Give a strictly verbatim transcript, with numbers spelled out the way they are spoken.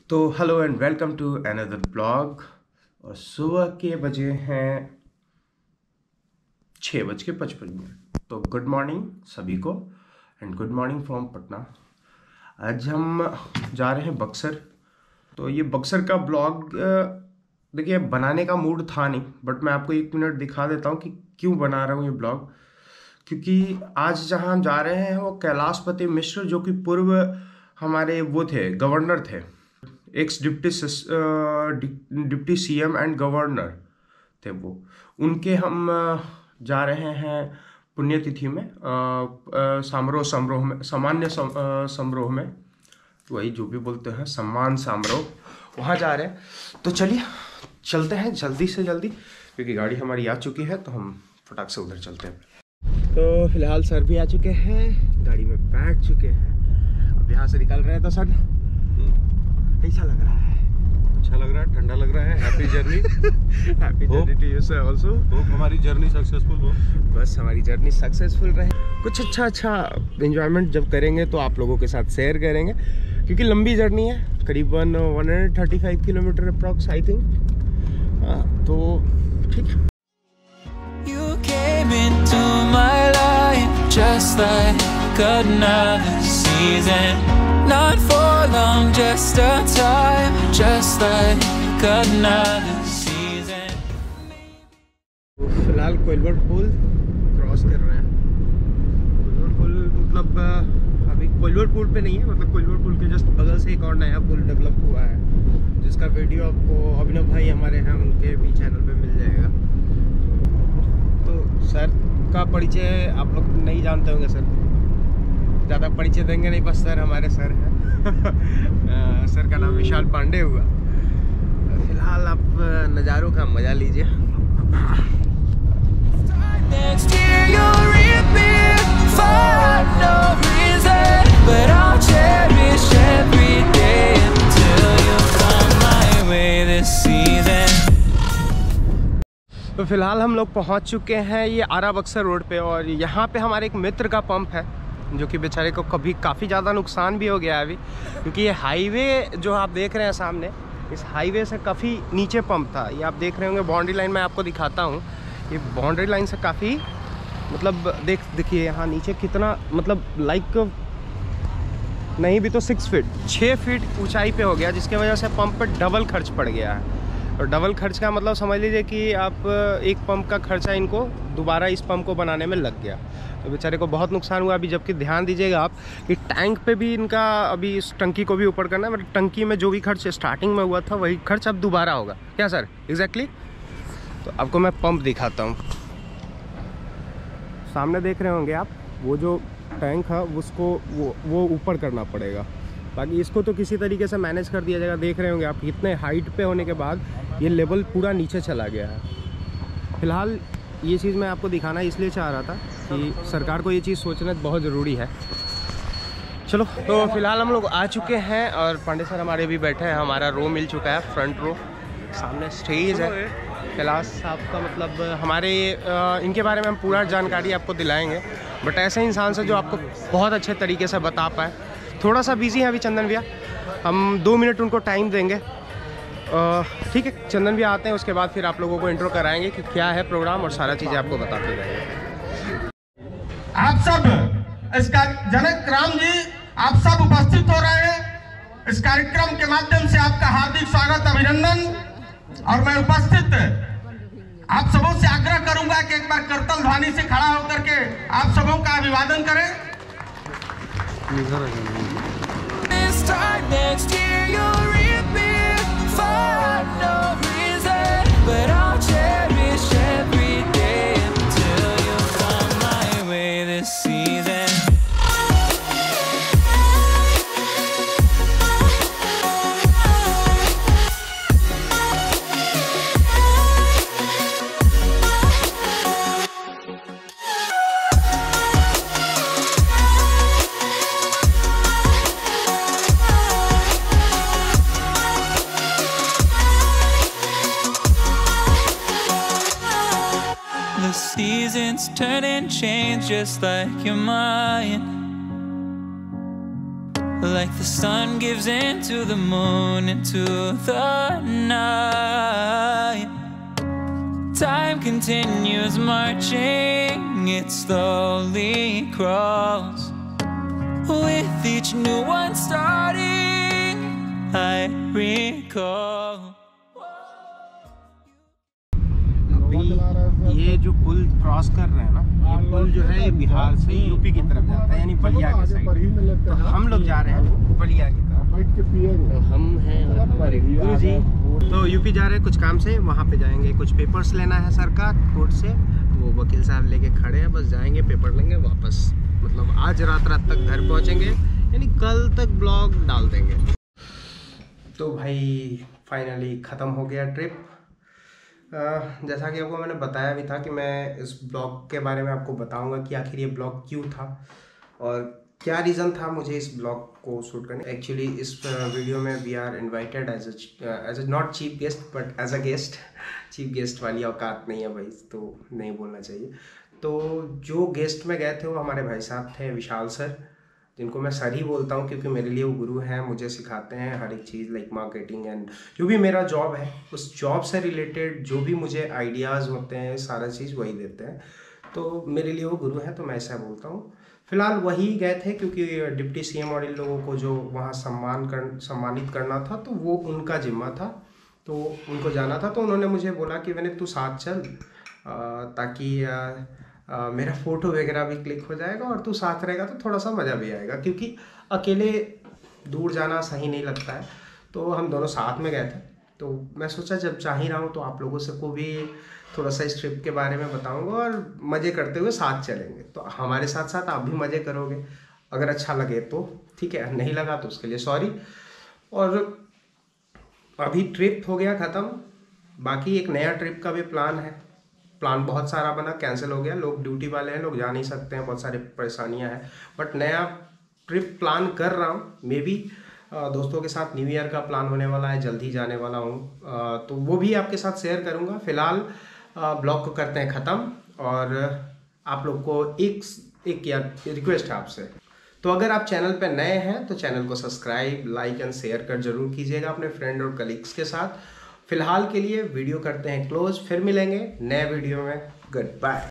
तो hello and welcome to another blog. और सुबह के बजे हैं छः बज के पचपन मिनट। तो गुड मॉर्निंग सभी को and good morning from Patna. आज हम जा रहे हैं बक्सर। तो ये बक्सर का ब्लॉग देखिए बनाने का मूड था नहीं, बट मैं आपको एक मिनट दिखा देता हूँ कि क्यों बना रहा हूँ ये ब्लॉग। क्योंकि आज जहाँ हम जा रहे हैं वो कैलाशपति मिश्र, जो कि पूर्व हमारे वो थे, गवर्नर थे, ex deputy deputy CM and governor थे वो। उनके हम जा रहे हैं पुण्यतिथि में, समारोह समारोह में सामान्य समारोह में, वही जो भी बोलते हैं सम्मान समारोह, वहाँ जा रहे हैं। तो चलिए चलते हैं जल्दी से जल्दी, क्योंकि गाड़ी हमारी आ चुकी है, तो हम फटाक से उधर चलते हैं। तो फिलहाल सर भी आ चुके हैं, गाड़ी में बैठ चुके हैं, अब यहाँ से निकल रहे हैं। तो सर कैसा लग रहा है? अच्छा लग रहा है, ठंडा लग रहा है। Happy journey. Happy journey to you sir also. Hope हमारी जर्नी सक्सेसफुल हो। बस हमारी जर्नी सक्सेसफुल रहे। कुछ अच्छा अच्छा एंजॉयमेंट जब करेंगे तो आप लोगों के साथ शेयर करेंगे, क्योंकि लंबी जर्नी है, करीबन one hundred thirty five kilometre approx I think. तो ठीक है। You came into my life just like another season. Not for long, just a time, just like another season. फिलहाल कोइलवर पुल क्रॉस कर रहे हैं। कोइलवर पुल मतलब अभी कोइलवर पुल पे नहीं है, मतलब कोइलवर पुल के जस्ट बगल से एक और नया पुल डेवलप हुआ है, जिसका वीडियो आपको अभिनव भाई हमारे हैं उनके भी चैनल पे मिल जाएगा। तो सर का परिचय आप लोग नहीं जानते होंगे, सर ज़्यादा परिचय देंगे नहीं, बस सर हमारे सर हैं। सर का नाम विशाल पांडे हुआ। फिलहाल आप नज़ारों का मज़ा लीजिए। Next year you'll reappear for no reason, but I'll cherish every day until you come my way this season. तो फिलहाल हम लोग पहुंच चुके हैं ये आरा बक्सर रोड पे, और यहाँ पे हमारे एक मित्र का पंप है, जो कि बेचारे को कभी काफ़ी ज़्यादा नुकसान भी हो गया है अभी, क्योंकि ये हाईवे जो आप देख रहे हैं सामने, इस हाईवे से काफ़ी नीचे पंप था। ये आप देख रहे होंगे बाउंड्री लाइन, मैं आपको दिखाता हूँ। ये बाउंड्री लाइन से काफ़ी मतलब देख देखिए यहाँ नीचे कितना, मतलब लाइक नहीं भी तो सिक्स फीट छः फीट ऊंचाई पे हो गया, जिसके वजह से पंप पर डबल खर्च पड़ गया है। और डबल खर्च का मतलब समझ लीजिए कि आप एक पंप का खर्चा इनको दोबारा इस पंप को बनाने में लग गया। तो बेचारे को बहुत नुकसान हुआ अभी। जबकि ध्यान दीजिएगा आप कि टैंक पे भी इनका अभी इस टंकी को भी ऊपर करना है, मतलब टंकी में जो भी खर्च स्टार्टिंग में हुआ था वही खर्च अब दोबारा होगा क्या सर? एग्जैक्टली। तो आपको मैं पंप दिखाता हूँ। सामने देख रहे होंगे आप, वो जो टैंक है उसको वो वो ऊपर करना पड़ेगा, बाकी इसको तो किसी तरीके से मैनेज कर दिया जाएगा। देख रहे होंगे आप इतने हाइट पे होने के बाद ये लेवल पूरा नीचे चला गया है। फिलहाल ये चीज़ मैं आपको दिखाना इसलिए चाह रहा था कि सरकार को ये चीज़ सोचना बहुत ज़रूरी है। चलो, तो फिलहाल हम लोग आ चुके हैं और पांडे सर हमारे भी बैठे हैं। हमारा रो मिल चुका है, फ्रंट रो। सामने स्टेज है। कैलाश साहब का मतलब हमारे इनके बारे में हम पूरा जानकारी आपको दिलाएंगे, बट ऐसे इंसान से जो आपको बहुत अच्छे तरीके से बता पाए। थोड़ा सा बिजी है अभी चंदन भैया, हम दो मिनट उनको टाइम देंगे। ठीक है, चंदन भैया आते हैं, उसके बाद फिर आप लोगों को इंट्रो कराएंगे कि क्या है प्रोग्राम और सारा चीज़ें आपको बताते रहेंगे। आप सब इसका जनक राम जी, आप सब उपस्थित हो रहे हैं इस कार्यक्रम के माध्यम से। आपका हार्दिक स्वागत, अभिनंदन। और मैं उपस्थित आप सबों से आग्रह करूंगा कि एक बार करतल ध्वनि से खड़ा होकर के आप सबों का अभिवादन करें। This time next year you'll reappear for no reason, but I'll cherish every day until you come my way this season. The seasons turn and change just like your mind. like the sun gives into the moon, into the night. Time continues marching, it slowly crawls. With each new one starting, I recall. अभी ये जो पुल cross कर रहे हैं ना, ये पुल जो है ये बिहार से यूपी की तरफ जाता है, यानी बलिया के साइड। तो हम लोग जा रहे हैं बलिया की तरफ। तो हम हैं हमारे गुरु जी, तो यूपी जा रहे हैं कुछ काम से, वहाँ पे जाएंगे। कुछ पेपर्स लेना है सरकार कोर्ट से, वो वकील साहब लेके खड़े हैं, बस जाएंगे पेपर लेंगे वापस। मतलब आज रात रात तक घर पहुँचेंगे, यानी कल तक ब्लॉग डाल देंगे। तो भाई फाइनली ख़त्म हो गया ट्रिप। Uh, जैसा कि आपको मैंने बताया भी था कि मैं इस ब्लॉग के बारे में आपको बताऊंगा कि आखिर ये ब्लॉग क्यों था और क्या रीज़न था मुझे इस ब्लॉग को शूट करने। एक्चुअली इस वीडियो में we are invited as as a not chief guest but as a guest. Chief guest वाली औकात नहीं है भाई, तो नहीं बोलना चाहिए। तो जो गेस्ट में गए थे वो हमारे भाई साहब थे, विशाल सर, जिनको मैं सर ही बोलता हूँ क्योंकि मेरे लिए वो गुरु हैं। मुझे सिखाते हैं हर एक चीज़ लाइक मार्केटिंग एंड जो भी मेरा जॉब है उस जॉब से रिलेटेड जो भी मुझे आइडियाज़ होते हैं सारा चीज़ वही देते हैं। तो मेरे लिए वो गुरु हैं, तो मैं ऐसा बोलता हूँ। फिलहाल वही गए थे क्योंकि डिप्टी सीएम और इन लोगों को जो वहाँ सम्मान कर सम्मानित करना था तो वो उनका जिम्मा था, तो उनको जाना था। तो उन्होंने मुझे बोला कि मैंने तू साथ चल ताकि Uh, मेरा फ़ोटो वगैरह भी क्लिक हो जाएगा और तू साथ रहेगा तो थोड़ा सा मज़ा भी आएगा, क्योंकि अकेले दूर जाना सही नहीं लगता है। तो हम दोनों साथ में गए थे, तो मैं सोचा जब जा ही रहा हूँ तो आप लोगों से को भी थोड़ा सा इस ट्रिप के बारे में बताऊँगा और मज़े करते हुए साथ चलेंगे। तो हमारे साथ साथ आप भी मज़े करोगे, अगर अच्छा लगे तो ठीक है, नहीं लगा तो उसके लिए सॉरी। और अभी ट्रिप हो गया ख़त्म, बाकी एक नया ट्रिप का भी प्लान है। प्लान बहुत सारा बना, कैंसिल हो गया, लोग ड्यूटी वाले हैं, लोग जा नहीं सकते हैं, बहुत सारी परेशानियां हैं। बट नया ट्रिप प्लान कर रहा हूँ, मे बी दोस्तों के साथ न्यू ईयर का प्लान होने वाला है, जल्दी जाने वाला हूँ, तो वो भी आपके साथ शेयर करूँगा। फिलहाल ब्लॉग को करते हैं ख़त्म और आप लोग को एक एक यार रिक्वेस्ट है आपसे, तो अगर आप चैनल पर नए हैं तो चैनल को सब्सक्राइब, लाइक एंड शेयर कर जरूर कीजिएगा अपने फ्रेंड और कलीग्स के साथ। फिलहाल के लिए वीडियो करते हैं क्लोज, फिर मिलेंगे नए वीडियो में। Good bye.